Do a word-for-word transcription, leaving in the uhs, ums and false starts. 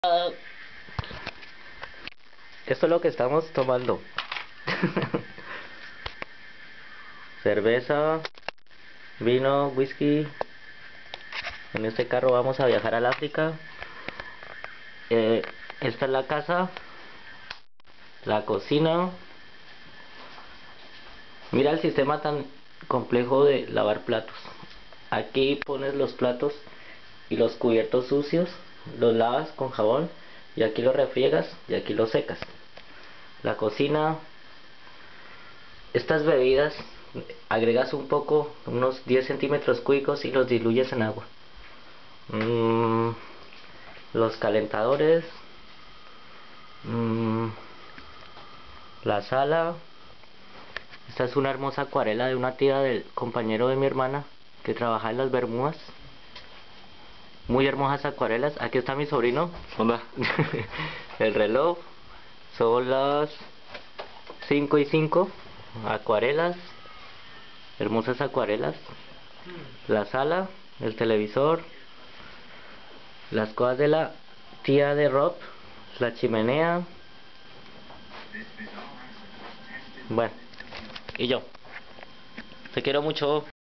Ah, esto es lo que estamos tomando. Cerveza, vino, whisky. En este carro vamos a viajar al África. Eh, esta es la casa, la cocina. Mira el sistema tan complejo de lavar platos. Aquí pones los platos y los cubiertos sucios, los lavas con jabón y aquí los refriegas y aquí los secas. La cocina, estas bebidas, agregas un poco, unos diez centímetros cúbicos y los diluyes en agua. Mm, los calentadores, mm, la sala. Esta es una hermosa acuarela de una tía del compañero de mi hermana que trabaja en las Bermudas. Muy hermosas acuarelas. Aquí está mi sobrino. Hola. El reloj. Son las cinco y cinco. Acuarelas. Hermosas acuarelas. La sala. El televisor. Las cosas de la tía de Rob. La chimenea. Bueno. Y yo. Te quiero mucho.